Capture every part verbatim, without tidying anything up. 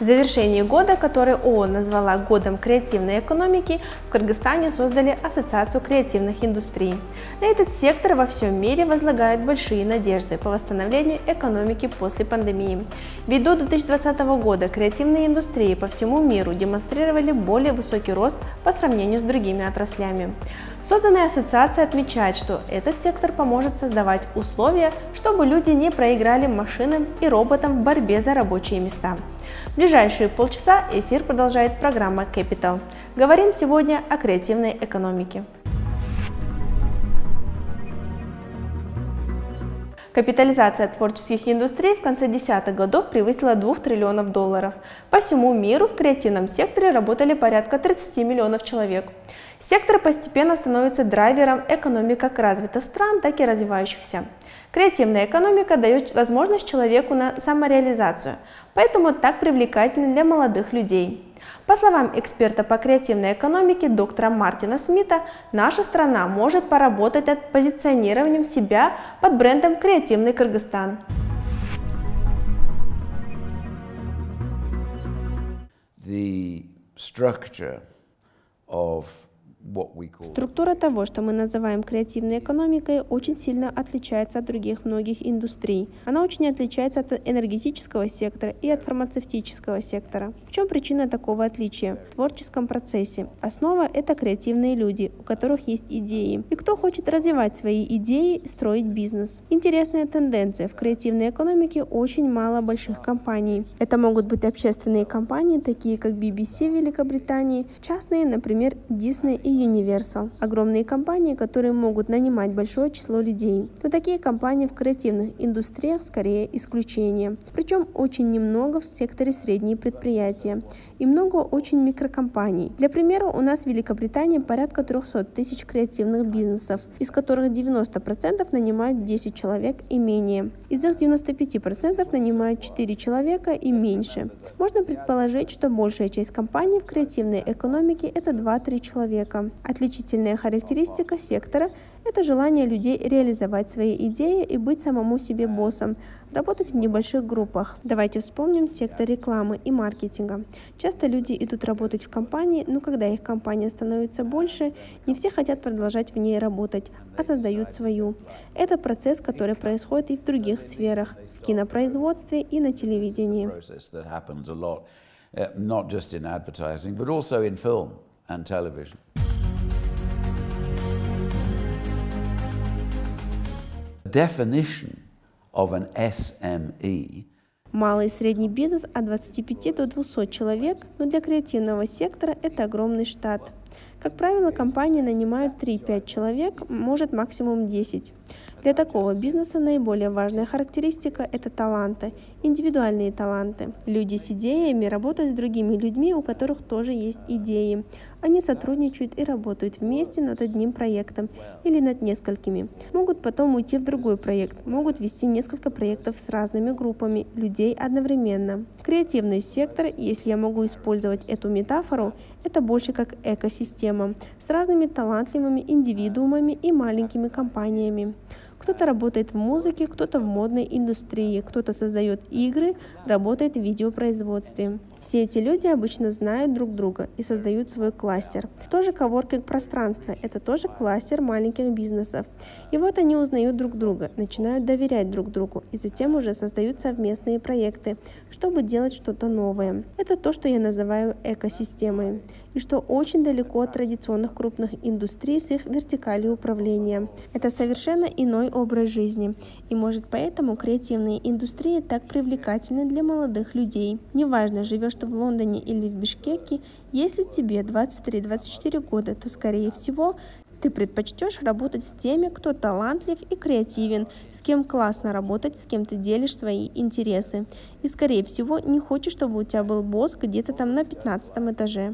завершении года, который ООН назвала Годом креативной экономики, в Кыргызстане создали Ассоциацию креативных индустрий. На этот сектор во всем мире возлагают большие надежды по восстановлению экономики после пандемии. Ведь до две тысячи двадцатого года креативные индустрии по всему миру демонстрировали более высокий рост по сравнению с другими отраслями. Созданная ассоциация отмечает, что этот сектор поможет создавать условия, чтобы люди не проиграли машинам и роботам в борьбе за рабочие места. В ближайшие полчаса эфир продолжает программа Capital. Говорим сегодня о креативной экономике. Капитализация творческих индустрий в конце десятых годов превысила двух триллионов долларов. По всему миру в креативном секторе работали порядка тридцати миллионов человек. Сектор постепенно становится драйвером экономик как развитых стран, так и развивающихся. Креативная экономика дает возможность человеку на самореализацию, поэтому так привлекательна для молодых людей. По словам эксперта по креативной экономике доктора Мартина Смита, наша страна может поработать над позиционированием себя под брендом «Креативный Кыргызстан». The structure of Структура того, что мы называем креативной экономикой, очень сильно отличается от других многих индустрий. Она очень отличается от энергетического сектора и от фармацевтического сектора. В чем причина такого отличия? В творческом процессе. Основа — это креативные люди, у которых есть идеи. И кто хочет развивать свои идеи и строить бизнес. Интересная тенденция. В креативной экономике очень мало больших компаний. Это могут быть общественные компании, такие как би би си в Великобритании, частные, например, Disney и Universal. Огромные компании, которые могут нанимать большое число людей. Но такие компании в креативных индустриях скорее исключение. Причем очень немного в секторе средние предприятия и много очень микрокомпаний. Для примера, у нас в Великобритании порядка трёхсот тысяч креативных бизнесов, из которых девяносто процентов нанимают десять человек и менее. Из них девяносто пять процентов нанимают четыре человека и меньше. Можно предположить, что большая часть компаний в креативной экономике — это два-три человека. Отличительная характеристика сектора – это желание людей реализовать свои идеи и быть самому себе боссом, работать в небольших группах. Давайте вспомним сектор рекламы и маркетинга. Часто люди идут работать в компании, но когда их компания становится больше, не все хотят продолжать в ней работать, а создают свою. Это процесс, который происходит и в других сферах, в кинопроизводстве и на телевидении. Definition of an эс эм и. Малый и средний бизнес от двадцати пяти до двухсот человек, но для креативного сектора это огромный штат. Как правило, компании нанимают три-пять человек, может максимум десять. Для такого бизнеса наиболее важная характеристика – это таланты, индивидуальные таланты. Люди с идеями работают с другими людьми, у которых тоже есть идеи. Они сотрудничают и работают вместе над одним проектом или над несколькими. Могут потом уйти в другой проект, могут вести несколько проектов с разными группами людей одновременно. Креативный сектор, если я могу использовать эту метафору, это больше как экосистема с разными талантливыми индивидуумами и маленькими компаниями. Кто-то работает в музыке, кто-то в модной индустрии, кто-то создает игры, работает в видеопроизводстве. Все эти люди обычно знают друг друга и создают свой кластер. Тоже коворкинг-пространство – это тоже кластер маленьких бизнесов. И вот они узнают друг друга, начинают доверять друг другу и затем уже создают совместные проекты, чтобы делать что-то новое. Это то, что я называю экосистемой, и что очень далеко от традиционных крупных индустрий с их вертикалью управления. Это совершенно иной образ жизни, и может поэтому креативные индустрии так привлекательны для молодых людей. Неважно, живешь ты в Лондоне или в Бишкеке, если тебе двадцать три-двадцать четыре года, то скорее всего ты предпочтешь работать с теми, кто талантлив и креативен, с кем классно работать, с кем ты делишь свои интересы. И, скорее всего, не хочешь, чтобы у тебя был босс где-то там на пятнадцатом этаже.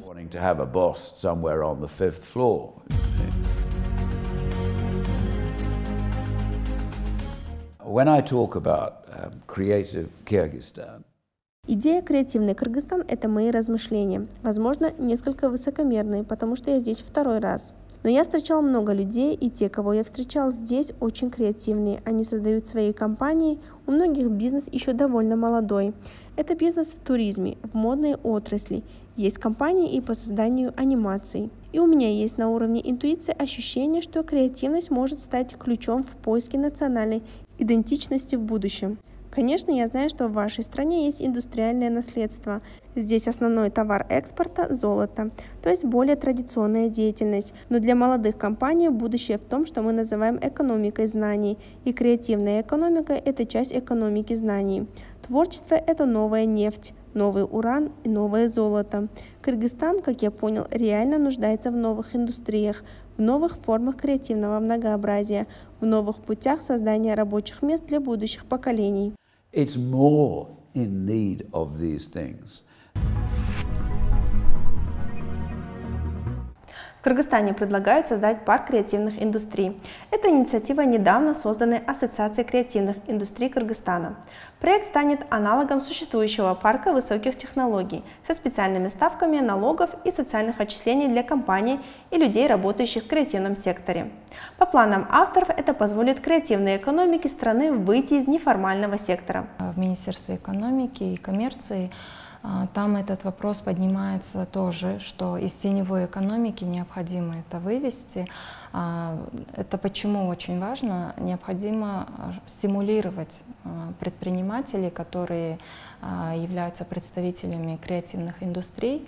When I talk about um, creative Kyrgyzstan, идея «Креативный Кыргызстан» — это мои размышления, возможно, несколько высокомерные, потому что я здесь второй раз. Но я встречал много людей, и те, кого я встречал здесь, очень креативные. Они создают свои компании, у многих бизнес еще довольно молодой. Это бизнес в туризме, в модной отрасли. Есть компании и по созданию анимаций. И у меня есть на уровне интуиции ощущение, что креативность может стать ключом в поиске национальной идентичности в будущем. Конечно, я знаю, что в вашей стране есть индустриальное наследство. Здесь основной товар экспорта – золото, то есть более традиционная деятельность. Но для молодых компаний будущее в том, что мы называем экономикой знаний. И креативная экономика – это часть экономики знаний. Творчество – это новая нефть, новый уран и новое золото. Кыргызстан, как я понял, реально нуждается в новых индустриях, в новых формах креативного многообразия, в новых путях создания рабочих мест для будущих поколений. It's more in need of these things. В Кыргызстане предлагают создать парк креативных индустрий. Это инициатива недавно созданной Ассоциации креативных индустрий Кыргызстана. Проект станет аналогом существующего парка высоких технологий со специальными ставками налогов и социальных отчислений для компаний и людей, работающих в креативном секторе. По планам авторов, это позволит креативной экономике страны выйти из неформального сектора. В Министерстве экономики и коммерции там этот вопрос поднимается тоже, что из теневой экономики необходимо это вывести. Это почему очень важно? Необходимо стимулировать предпринимателей, которые являются представителями креативных индустрий.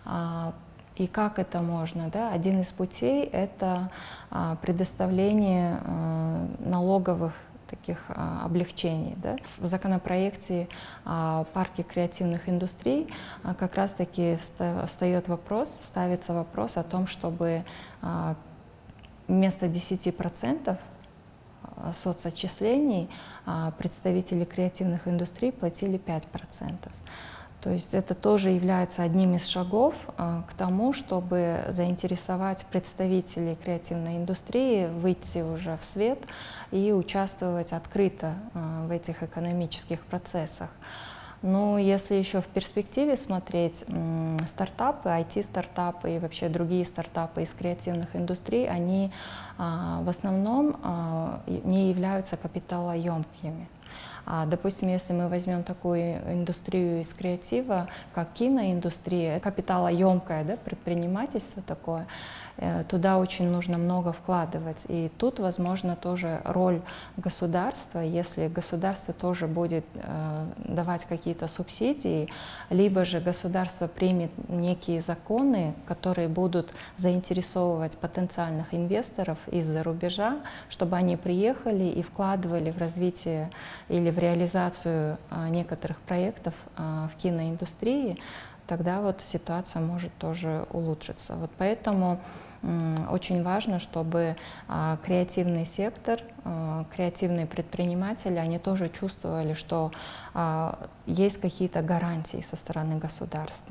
И как это можно? Да? Один из путей – это предоставление налоговых таких а, облегчений. Да? В законопроекте о парке креативных индустрий а, как раз-таки встает вопрос, ставится вопрос о том, чтобы а, вместо десяти процентов соцотчислений а, представители креативных индустрий платили пять процентов. То есть это тоже является одним из шагов а, к тому, чтобы заинтересовать представителей креативной индустрии, выйти уже в свет и участвовать открыто а, в этих экономических процессах. Но если еще в перспективе смотреть, м, стартапы, ай ти-стартапы и вообще другие стартапы из креативных индустрий, они а, в основном а, не являются капиталоемкими. Допустим, если мы возьмем такую индустрию из креатива, как киноиндустрия, капиталоемкое, да, предпринимательство такое, туда очень нужно много вкладывать. И тут, возможно, тоже роль государства, если государство тоже будет э, давать какие-то субсидии, либо же государство примет некие законы, которые будут заинтересовывать потенциальных инвесторов из-за рубежа, чтобы они приехали и вкладывали в развитие или в реализацию э, некоторых проектов э, в киноиндустрии, тогда вот ситуация может тоже улучшиться. Вот поэтому очень важно, чтобы а, креативный сектор, а, креативные предприниматели, они тоже чувствовали, что а, есть какие-то гарантии со стороны государства.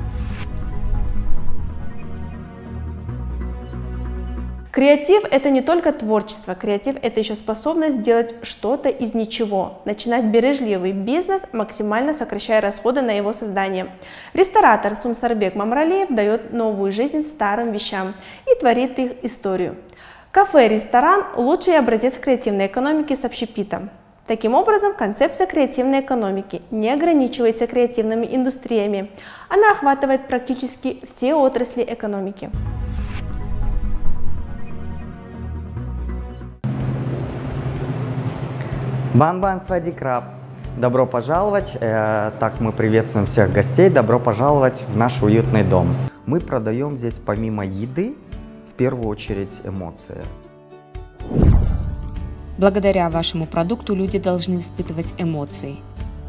Креатив – это не только творчество, креатив – это еще способность сделать что-то из ничего, начинать бережливый бизнес, максимально сокращая расходы на его создание. Ресторатор Сумсарбек Мамралиев дает новую жизнь старым вещам и творит их историю. Кафе-ресторан – лучший образец креативной экономики с общепитом. Таким образом, концепция креативной экономики не ограничивается креативными индустриями, она охватывает практически все отрасли экономики. Бан-бан, свадикраб! Добро пожаловать! Э, так мы приветствуем всех гостей. Добро пожаловать в наш уютный дом. Мы продаем здесь помимо еды, в первую очередь, эмоции. Благодаря вашему продукту люди должны испытывать эмоции.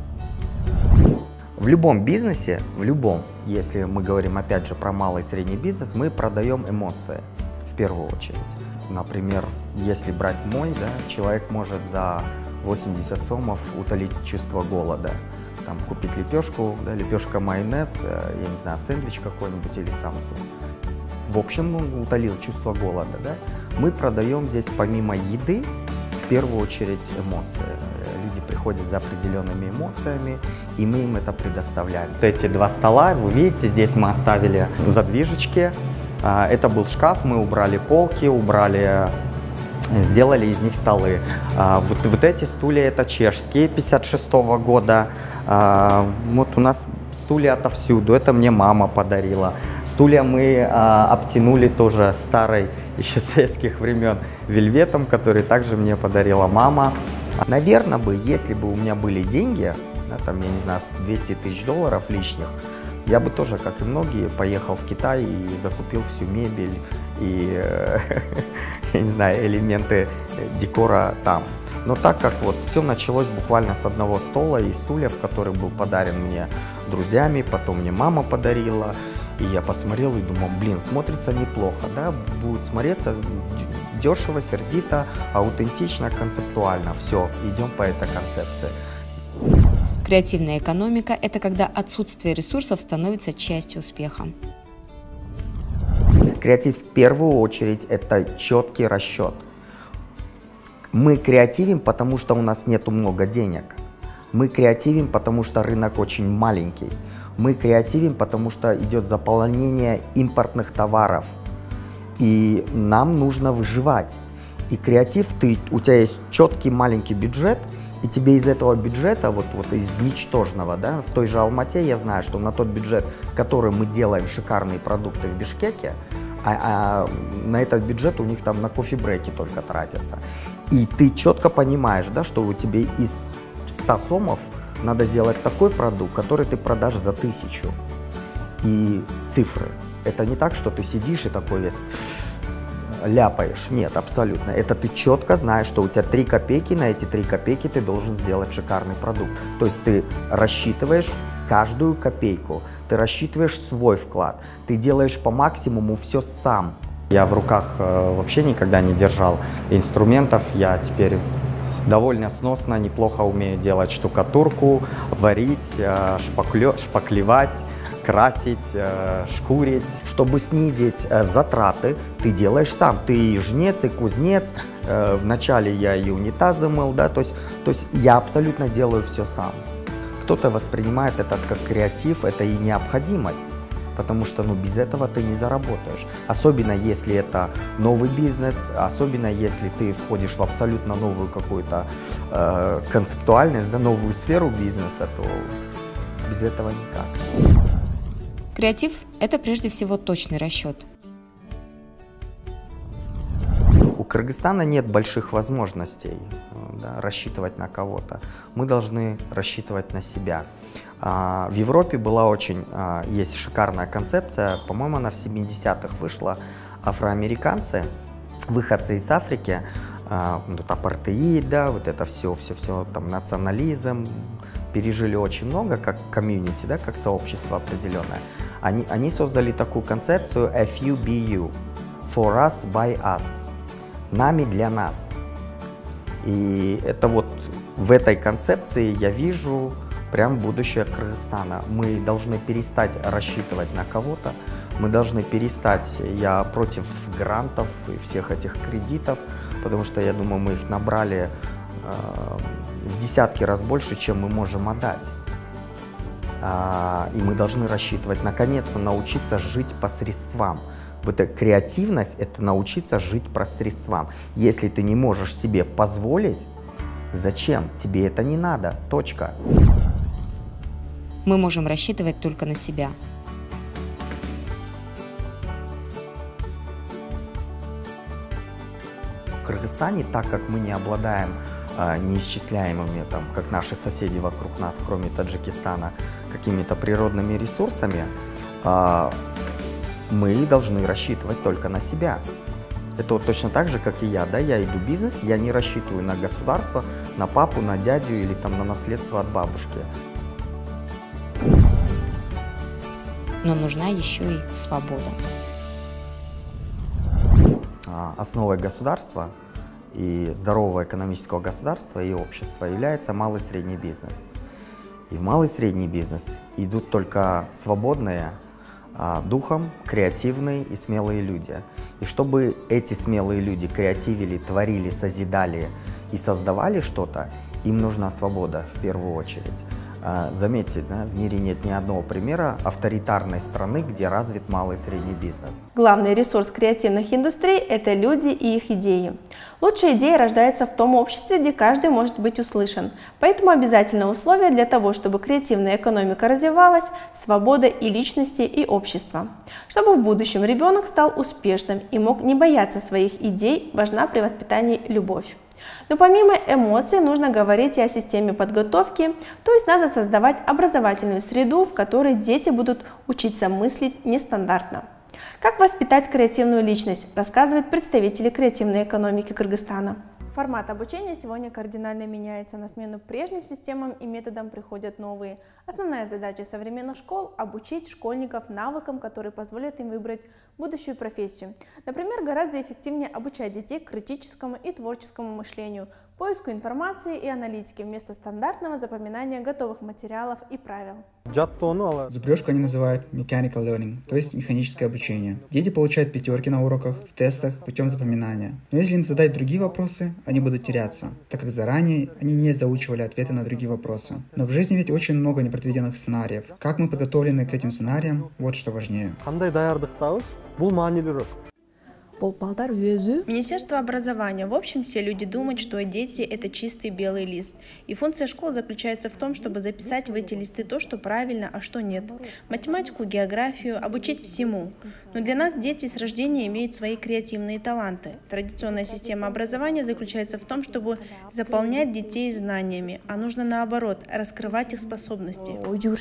В любом бизнесе, в любом, если мы говорим опять же про малый и средний бизнес, мы продаем эмоции в первую очередь. Например, если брать мой, да, человек может за восемьдесят сомов утолить чувство голода. Там, купить лепешку, да, лепешка майонез, я не знаю, сэндвич какой-нибудь или самсу. В общем, он утолил чувство голода. Да? Мы продаем здесь помимо еды, в первую очередь, эмоции. Люди приходят за определенными эмоциями, и мы им это предоставляем. Эти два стола, вы видите, здесь мы оставили задвижечки. Это был шкаф, мы убрали полки, убрали, сделали из них столы. Вот, вот эти стулья это чешские, пятьдесят шестого года. Вот у нас стулья отовсюду, это мне мама подарила. Стулья мы обтянули тоже старой, еще советских времен, вельветом, который также мне подарила мама. Наверное бы, если бы у меня были деньги, да, там, я не знаю, двести тысяч долларов лишних, я бы тоже, как и многие, поехал в Китай и закупил всю мебель и, я не знаю, элементы декора там. Но так как вот все началось буквально с одного стола и стульев, который был подарен мне друзьями, потом мне мама подарила, и я посмотрел и думал, блин, смотрится неплохо, да, будет смотреться дешево, сердито, аутентично, концептуально. Все, идем по этой концепции. Креативная экономика – это когда отсутствие ресурсов становится частью успеха. Креатив в первую очередь – это четкий расчет. Мы креативим, потому что у нас нету много денег. Мы креативим, потому что рынок очень маленький. Мы креативим, потому что идет заполнение импортных товаров. И нам нужно выживать. И креатив, ты, у тебя есть четкий маленький бюджет, и тебе из этого бюджета, вот, вот из ничтожного, да, в той же Алмате я знаю, что на тот бюджет, который мы делаем шикарные продукты в Бишкеке, а, а на этот бюджет у них там на кофе-брейки только тратятся. И ты четко понимаешь, да, что у тебя из ста сомов надо сделать такой продукт, который ты продашь за тысячу. И цифры. Это не так, что ты сидишь и такой весь ляпаешь. Нет, абсолютно. Это ты четко знаешь, что у тебя три копейки, на эти три копейки ты должен сделать шикарный продукт. То есть ты рассчитываешь каждую копейку, ты рассчитываешь свой вклад, ты делаешь по максимуму все сам. Я в руках э, вообще никогда не держал инструментов, я теперь довольно сносно, неплохо умею делать штукатурку, варить, э, шпаклё, шпаклевать, красить, э, шкурить. Чтобы снизить э, затраты, ты делаешь сам. Ты и жнец, и кузнец. Э, вначале я и унитазы мыл, да, то есть, то есть я абсолютно делаю все сам. Кто-то воспринимает это как креатив, это и необходимость, потому что ну, без этого ты не заработаешь. Особенно если это новый бизнес, особенно если ты входишь в абсолютно новую какую-то э, концептуальность, да, новую сферу бизнеса, то без этого никак. Креатив – это прежде всего точный расчет. У Кыргызстана нет больших возможностей, да, рассчитывать на кого-то. Мы должны рассчитывать на себя. А, в Европе была очень, а, есть шикарная концепция, по-моему, она в семидесятых вышла. Афроамериканцы, выходцы из Африки, а, тут апартеид, да, вот это все, все, все, там, национализм, пережили очень много, как комьюнити, да, как сообщество определенное. Они, они создали такую концепцию эф ю би ю, for us, by us, нами для нас. И это вот в этой концепции я вижу прям будущее Кыргызстана. Мы должны перестать рассчитывать на кого-то, мы должны перестать, я против грантов и всех этих кредитов, потому что я думаю, мы их набрали э, в десятки раз больше, чем мы можем отдать. А, и мы должны рассчитывать, наконец-то научиться жить по средствам. Вот эта креативность – это научиться жить по средствам. Если ты не можешь себе позволить, зачем? Тебе это не надо. Точка. Мы можем рассчитывать только на себя. В Кыргызстане, так как мы не обладаем а, неисчисляемыми, там, как наши соседи вокруг нас, кроме Таджикистана, какими-то природными ресурсами, а, мы должны рассчитывать только на себя. Это вот точно так же, как и я, да, я иду в бизнес, я не рассчитываю на государство, на папу, на дядю или там на наследство от бабушки. Но нужна еще и свобода. Основой государства и здорового экономического государства и общества является малый и средний бизнес. И в малый и средний бизнес идут только свободные, духом, креативные и смелые люди. И чтобы эти смелые люди креативили, творили, созидали и создавали что-то, им нужна свобода в первую очередь. Заметьте, да, в мире нет ни одного примера авторитарной страны, где развит малый и средний бизнес. Главный ресурс креативных индустрий – это люди и их идеи. Лучшая идея рождается в том обществе, где каждый может быть услышан. Поэтому обязательное условие для того, чтобы креативная экономика развивалась – свобода и личности, и общества. Чтобы в будущем ребенок стал успешным и мог не бояться своих идей, важна при воспитании любовь. Но помимо эмоций нужно говорить и о системе подготовки, то есть надо создавать образовательную среду, в которой дети будут учиться мыслить нестандартно. Как воспитать креативную личность, рассказывают представители креативной экономики Кыргызстана. Формат обучения сегодня кардинально меняется. На смену прежним системам и методам приходят новые. Основная задача современных школ – обучить школьников навыкам, которые позволят им выбрать будущую профессию. Например, гораздо эффективнее обучать детей критическому и творческому мышлению, поиску информации и аналитике вместо стандартного запоминания готовых материалов и правил. Зубрежку они называют mechanical learning, то есть механическое обучение. Дети получают пятерки на уроках, в тестах, путем запоминания. Но если им задать другие вопросы, они будут теряться, так как заранее они не заучивали ответы на другие вопросы. Но в жизни ведь очень много непредвиденных сценариев. Как мы подготовлены к этим сценариям, вот что важнее. Министерство образования. В общем, все люди думают, что дети – это чистый белый лист. И функция школы заключается в том, чтобы записать в эти листы то, что правильно, а что нет. Математику, географию, обучить всему. Но для нас дети с рождения имеют свои креативные таланты. Традиционная система образования заключается в том, чтобы заполнять детей знаниями, а нужно наоборот, раскрывать их способности.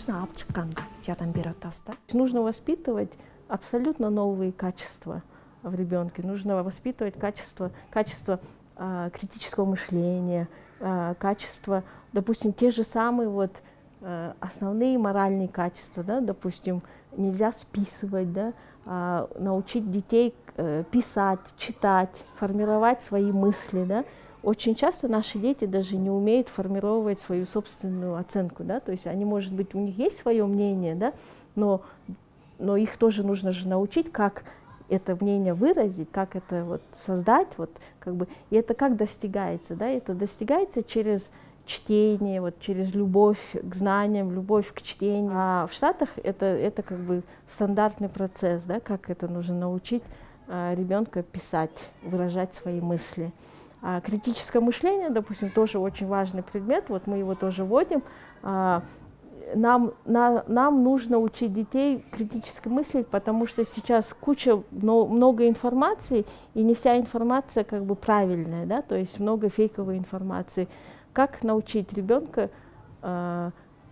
Нужно воспитывать абсолютно новые качества в ребенке. Нужно воспитывать качество, качество э, критического мышления, э, качество, допустим, те же самые вот, э, основные моральные качества, да, допустим, нельзя списывать, да, э, научить детей э, писать, читать, формировать свои мысли. Да. Очень часто наши дети даже не умеют формировать свою собственную оценку, да, то есть они, может быть, у них есть свое мнение, да, но, но их тоже нужно же научить, как это мнение выразить, как это вот создать, вот, как бы, и это как достигается, да, это достигается через чтение, вот, через любовь к знаниям, любовь к чтению. А в Штатах это, это как бы стандартный процесс, да, как это нужно научить а, ребенка писать, выражать свои мысли. А критическое мышление, допустим, тоже очень важный предмет, вот мы его тоже вводим. А, Нам, на, нам нужно учить детей критически мыслить, потому что сейчас куча, но, много информации, и не вся информация как бы правильная, да, то есть много фейковой информации. Как научить ребенка э,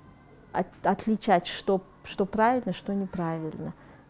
от, отличать, что, что правильно, что неправильно.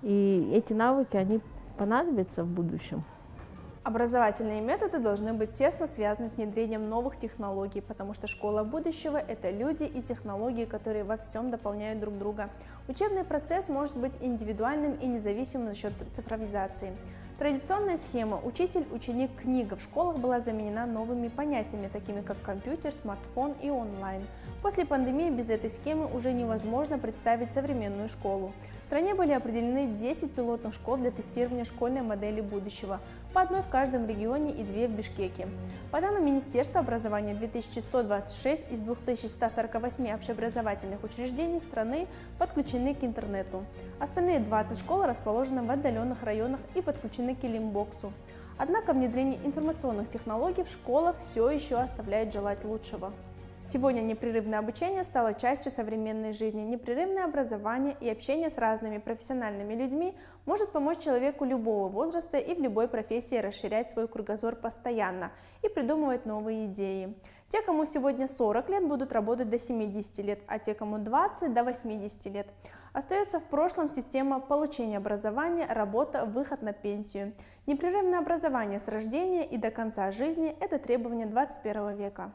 И эти навыки, они понадобятся в будущем. Образовательные методы должны быть тесно связаны с внедрением новых технологий, потому что школа будущего – это люди и технологии, которые во всем дополняют друг друга. Учебный процесс может быть индивидуальным и независимым за счет цифровизации. Традиционная схема «учитель, ученик, книга» в школах была заменена новыми понятиями, такими как компьютер, смартфон и онлайн. После пандемии без этой схемы уже невозможно представить современную школу. В стране были определены десять пилотных школ для тестирования школьной модели будущего, по одной в каждом регионе и две в Бишкеке. По данным Министерства образования, две тысячи сто двадцать шесть из двух тысяч ста сорока восьми общеобразовательных учреждений страны подключены к интернету. Остальные двадцать школ расположены в отдаленных районах и подключены к Килимбоксу. Однако внедрение информационных технологий в школах все еще оставляет желать лучшего. Сегодня непрерывное обучение стало частью современной жизни. Непрерывное образование и общение с разными профессиональными людьми может помочь человеку любого возраста и в любой профессии расширять свой кругозор постоянно и придумывать новые идеи. Те, кому сегодня сорок лет, будут работать до семидесяти лет, а те, кому двадцать, до восьмидесяти лет. Остается в прошлом система получения образования, работа, выход на пенсию. Непрерывное образование с рождения и до конца жизни – это требование двадцать первого века.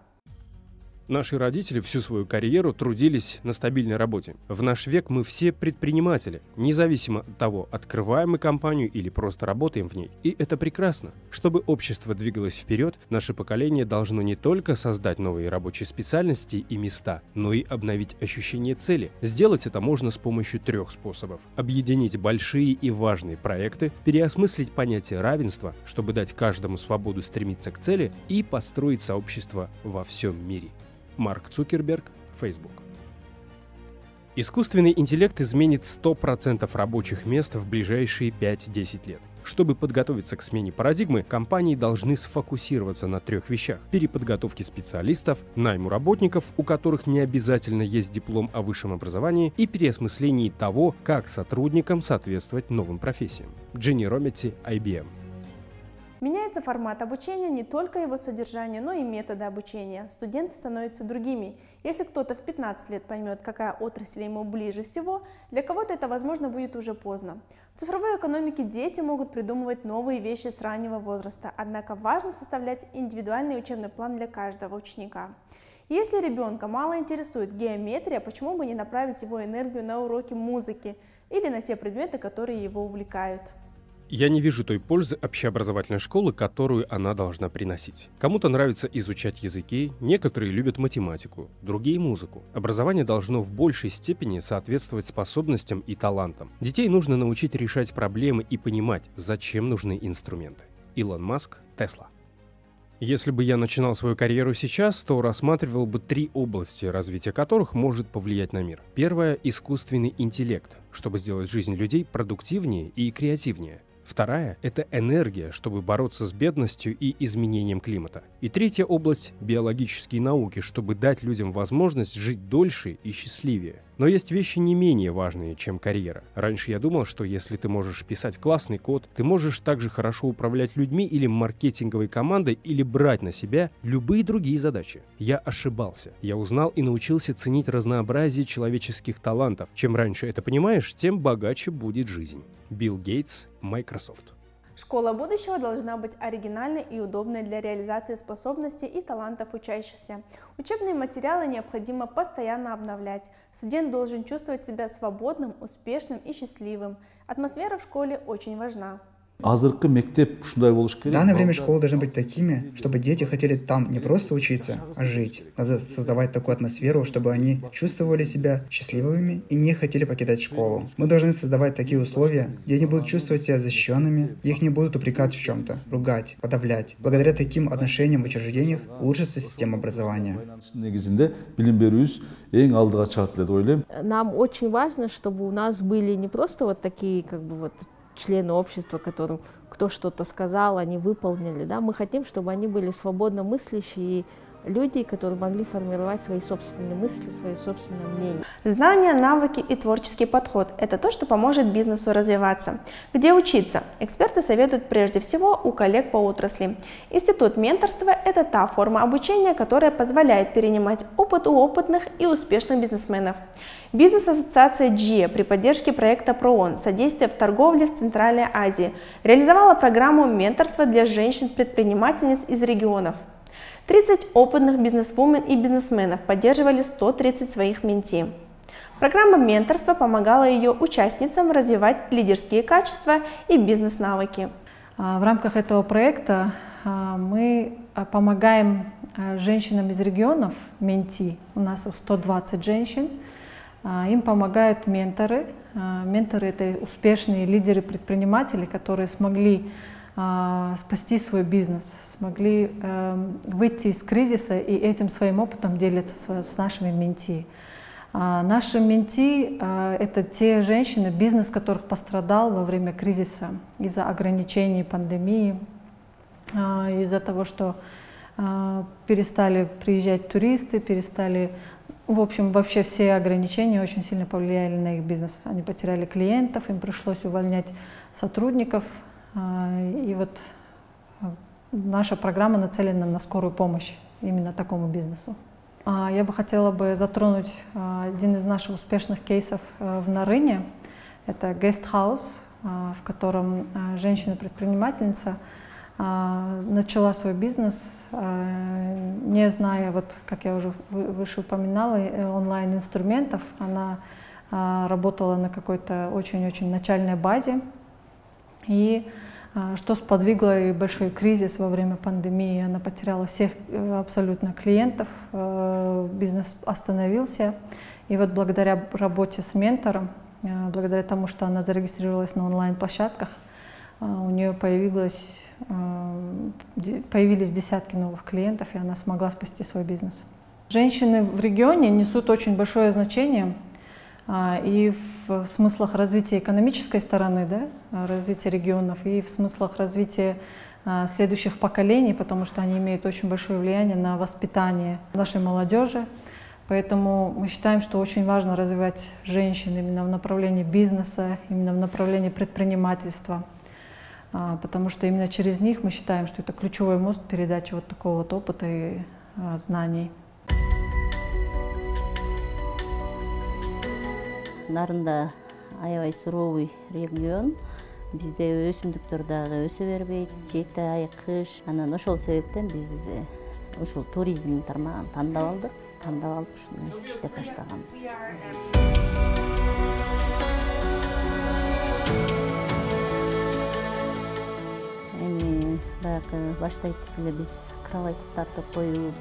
Наши родители всю свою карьеру трудились на стабильной работе. В наш век мы все предприниматели, независимо от того, открываем мы компанию или просто работаем в ней. И это прекрасно. Чтобы общество двигалось вперед, наше поколение должно не только создать новые рабочие специальности и места, но и обновить ощущение цели. Сделать это можно с помощью трех способов. Объединить большие и важные проекты, переосмыслить понятие равенства, чтобы дать каждому свободу стремиться к цели, и построить сообщество во всем мире. Марк Цукерберг, Facebook. Искусственный интеллект изменит сто процентов рабочих мест в ближайшие пять-десять лет. Чтобы подготовиться к смене парадигмы, компании должны сфокусироваться на трех вещах: переподготовке специалистов, найму работников, у которых не обязательно есть диплом о высшем образовании, и переосмыслении того, как сотрудникам соответствовать новым профессиям. Дженни Ромити, ай би эм. Меняется формат обучения, не только его содержание, но и методы обучения. Студенты становятся другими. Если кто-то в пятнадцать лет поймет, какая отрасль ему ближе всего, для кого-то это, возможно, будет уже поздно. В цифровой экономике дети могут придумывать новые вещи с раннего возраста, однако важно составлять индивидуальный учебный план для каждого ученика. Если ребенка мало интересует геометрия, почему бы не направить его энергию на уроки музыки или на те предметы, которые его увлекают? Я не вижу той пользы общеобразовательной школы, которую она должна приносить. Кому-то нравится изучать языки, некоторые любят математику, другие — музыку. Образование должно в большей степени соответствовать способностям и талантам. Детей нужно научить решать проблемы и понимать, зачем нужны инструменты. Илон Маск, Тесла. Если бы я начинал свою карьеру сейчас, то рассматривал бы три области, развитие которых может повлиять на мир. Первая — искусственный интеллект, чтобы сделать жизнь людей продуктивнее и креативнее. Вторая – это энергия, чтобы бороться с бедностью и изменением климата. И третья область – биологические науки, чтобы дать людям возможность жить дольше и счастливее. Но есть вещи не менее важные, чем карьера. Раньше я думал, что если ты можешь писать классный код, ты можешь также хорошо управлять людьми или маркетинговой командой, или брать на себя любые другие задачи. Я ошибался. Я узнал и научился ценить разнообразие человеческих талантов. Чем раньше это понимаешь, тем богаче будет жизнь. Билл Гейтс, Microsoft. Школа будущего должна быть оригинальной и удобной для реализации способностей и талантов учащихся. Учебные материалы необходимо постоянно обновлять. Студент должен чувствовать себя свободным, успешным и счастливым. Атмосфера в школе очень важна. В данное время школы должны быть такими, чтобы дети хотели там не просто учиться, а жить. Надо создавать такую атмосферу, чтобы они чувствовали себя счастливыми и не хотели покидать школу. Мы должны создавать такие условия, где они будут чувствовать себя защищенными, где их не будут упрекать в чем-то, ругать, подавлять. Благодаря таким отношениям в учреждениях улучшится система образования. Нам очень важно, чтобы у нас были не просто вот такие, как бы вот, члены общества, которым кто что-то сказал, они выполнили. Да? Мы хотим, чтобы они были свободно мыслящие люди, которые могли формировать свои собственные мысли, свои собственные мнения. Знания, навыки и творческий подход – это то, что поможет бизнесу развиваться. Где учиться? Эксперты советуют прежде всего у коллег по отрасли. Институт менторства – это та форма обучения, которая позволяет перенимать опыт у опытных и успешных бизнесменов. Бизнес-ассоциация джи и эй при поддержке проекта ПРООН «Содействие в торговле в Центральной Азии» реализовала программу менторства для женщин-предпринимательниц из регионов. тридцать опытных бизнесвумен и бизнесменов поддерживали сто тридцать своих менти. Программа менторства помогала ее участницам развивать лидерские качества и бизнес-навыки. В рамках этого проекта мы помогаем женщинам из регионов, менти, у нас сто двадцать женщин, им помогают менторы. Менторы — это успешные лидеры-предприниматели, которые смогли спасти свой бизнес, смогли э, выйти из кризиса и этим своим опытом делятся с, с нашими менти. А наши менти э, — это те женщины, бизнес которых пострадал во время кризиса из-за ограничений пандемии, э, из-за того, что э, перестали приезжать туристы, перестали, в общем, вообще все ограничения очень сильно повлияли на их бизнес. Они потеряли клиентов, им пришлось увольнять сотрудников. И вот наша программа нацелена на скорую помощь именно такому бизнесу. Я бы хотела бы затронуть один из наших успешных кейсов в Нарыне. Это гестхаус, в котором женщина-предпринимательница начала свой бизнес, не зная, вот, как я уже выше упоминала, онлайн-инструментов. Она работала на какой-то очень-очень начальной базе. И что сподвигло и большой кризис во время пандемии. Она потеряла всех абсолютно клиентов, бизнес остановился. И вот благодаря работе с ментором, благодаря тому, что она зарегистрировалась на онлайн-площадках, у нее появилось, появились десятки новых клиентов, и она смогла спасти свой бизнес. Женщины в регионе несут очень большое значение и в смыслах развития экономической стороны, да, развития регионов, и в смыслах развития следующих поколений, потому что они имеют очень большое влияние на воспитание нашей молодежи. Поэтому мы считаем, что очень важно развивать женщин именно в направлении бизнеса, именно в направлении предпринимательства, потому что именно через них мы считаем, что это ключевой мост передачи вот такого вот опыта и знаний. Нарында аябай суровый регион, бизде өсүмдүктөр дагы өсө бербейт, жети ай кыш. Анан ошол себептен биз ушул туризм тармагын тандап алдык, тандап алып ушуну иштеп баштаганбыз. Эми баягы башта айттыңыз эле, биз кровать тартып коюп,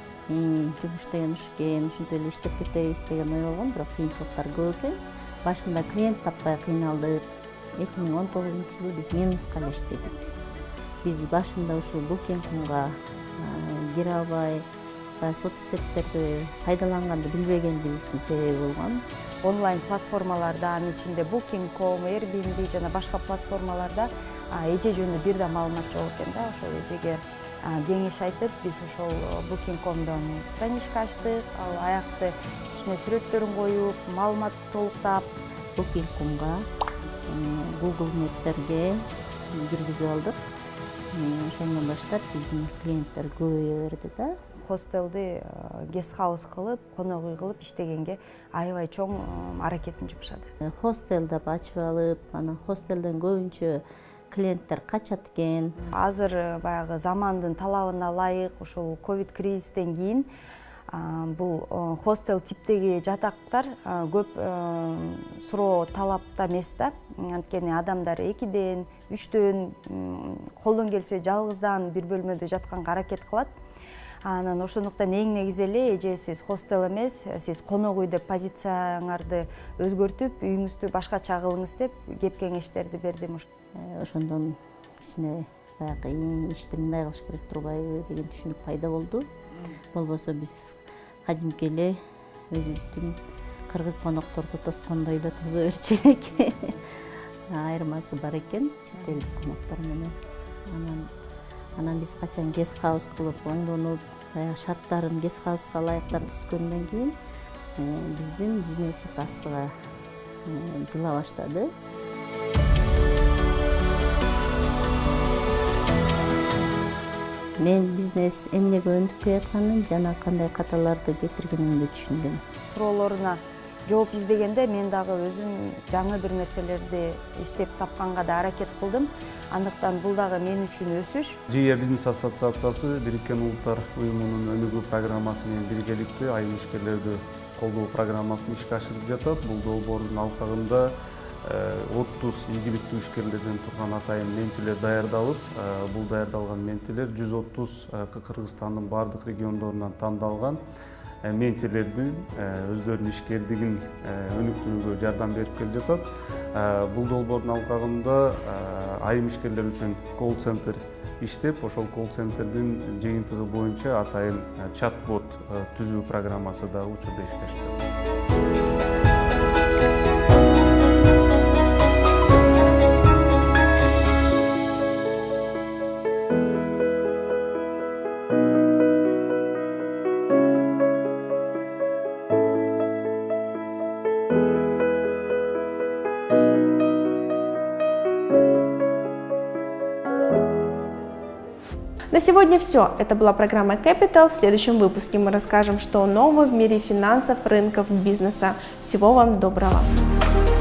жумуш деген уш экен, ушинтип эле иштеп кетебиз деген ой болгон, бирок кыйынчылыктар көп экен. Башында клиент таппай кыйналдык. эки миң он тогузунчу жылы биз минуска эле иштедик. Биз башында ушул букинг точка комго кире албай, соцсеттерди пайдаланганды билбегендигибиздин себеби болгон. Онлайн платформаларда, анын ичинде букинг точка ком, Airbnb жана башка платформаларда эже жөнүндө бир да маалымат жок экен да. Ошол эжеге кеңеш айтып, биз ошол букинг точка комдон страничка ачтык. Ал аякты ичине сүрөттөрүн коюп, маалымат толуктап, букинг точка комго Google Map'терге киргизип алдык. Ошондон баштап биздин клиенттер көбөйө берди да. Хостелди гестхаус кылып, конок үй кылып иштегенге аябай чоң аракетин жумшады. Хостел деп ачып алып, анан хостелден көбүнчө клиенттер качат экен. Азыр баягы замандын талабына ылайык, ушул ковид кризистен кийин бул хостел типтеги жатактар көп суроо талапта эмес да. Анткени адамдар экиден, үчтөн, колдон келсе жалгыздан бир бөлмөдө жатканга аракет кылат. Анан ошондуктан эң негизи эле эже сиз хостел эмес, сиз конок үй деп позицияңарды өзгөртүп, үйүңүздү башкача кылыңыз деп кеп кеңештерди бердим. Ошондон кичине баягы ишти мындай кылыш керек турбайбы деген түшүнүк пайда болду. Болбосо биз кадимки эле өзүбүздүн кыргыз конокторду тоскондой эле тозо берчү элек. Айырмасы бар экен чет элдик коноктор менен. Анан анан биз качан гестхаус кылып оңдонуп, баягы шарттарын гестхауска ылайыктап түзгөндөн кийин биздин бизнесибиз астыга жыла баштады. Мен бизнес эмнеге өнүгүп келатканын жана кандай каталарды кетиргенимди түшүндүм. Суроолоруна жооп издегенде мен дагы өзүм жаңы бир нерселерди издеп тапканга да аракет кылдым. Андыктан бул дагы мен үчүн өсүш. джи и бизнес ассоциациясы Бириккен Улуттар уюмунун өнүгүү программасы менен биргеликте айым ишкерлерди колдоо программасын ишке ашырып жатат. Бул долбоордун алкагында отуз ийгиликтүү ишкерлерден турган атайын ментилер даярдалып, бул даярдалган ментилер жүз отуз Кыргызстандын бардык региондорунан тандалган ментилердин өздөрүнүн ишкердигин өнүктүрүүгө жардам берип келе жатат. Бул долбоордун алкагында айым ишкерлер үчүн колл-центр иштеп, ошол колл-центрдин жыйынтыгы боюнча атайын чат-бот түзүү программасы да учурда ишке ашып На сегодня все. Это была программа Capital. В следующем выпуске мы расскажем, что нового в мире финансов, рынков, бизнеса. Всего вам доброго!